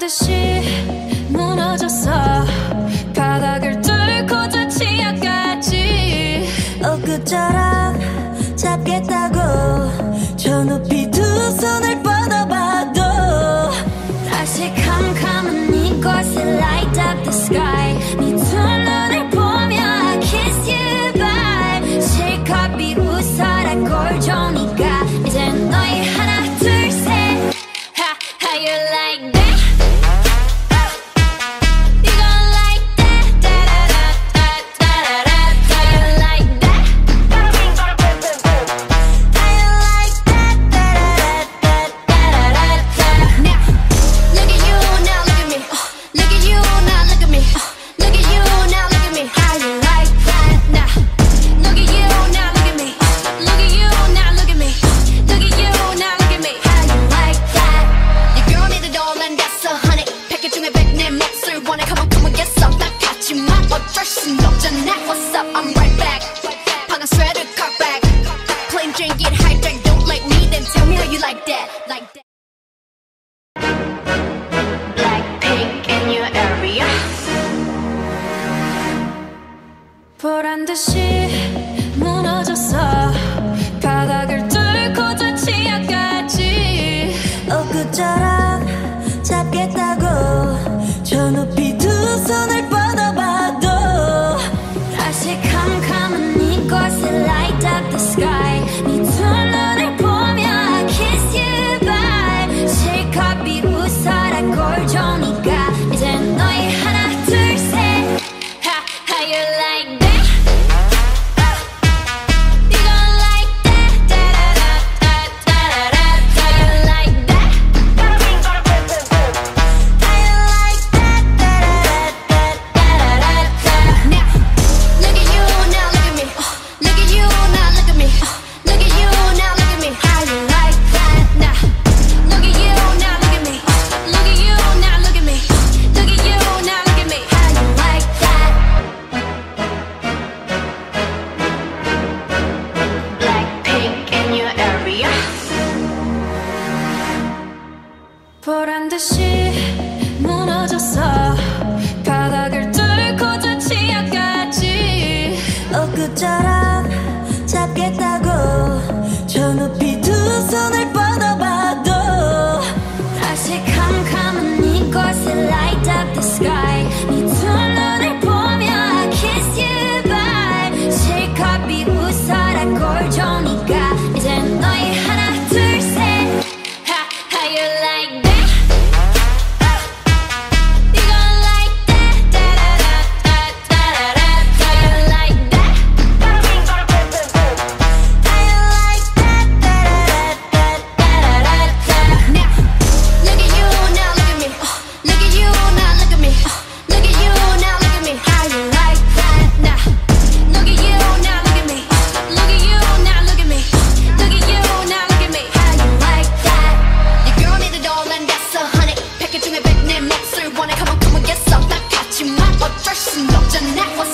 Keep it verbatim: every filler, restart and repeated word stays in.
듯이 무너졌어. 바닥을 뚫고 저 치아까지. 엊그처럼 잡겠다고 저 높이 두 손을 뻗어봐도 다시 캄캄한 이곳에 light up the sky. 네 두 눈을 보며 I kiss you bye. 실컷 비웃어라 꼴좋으니까 이젠 너희 하나 둘 셋. Ha, how you like that? What's up? I'm right back. 방금 sweater cut back. Plain drink, get hydrate. Don't like me, then tell me how you like that. Like that. Blackpink in your area. 보란 듯이 무너졌어. 바닥을 뚫고 저 치아까지. 엊그처럼 잡겠다고 저 높이 두 손을 뻗어봐도 다시 캄캄한 이곳에 light up the sky. 네 두 눈을 보며 I kiss you bye. 실컷 비웃어라 꼴좋으니까 이젠 너희 하나 둘 셋. Ha, how you like that? 보란 듯이 무너졌어. 바닥을 뚫고 저 치아까지. 엊그처럼 잡겠다고 저 높이 두 손을 뻗어봐도 다시 캄캄한 이곳에 light up the sky. 네 두 눈을 보며 I kiss you bye. 실컷 비웃어라 꼴좋으니까 이젠 너희 하나 둘 셋. Ha, how you like that? Wanna come on, come on, get some. 딱 같지만 어쩔 순 없잖아.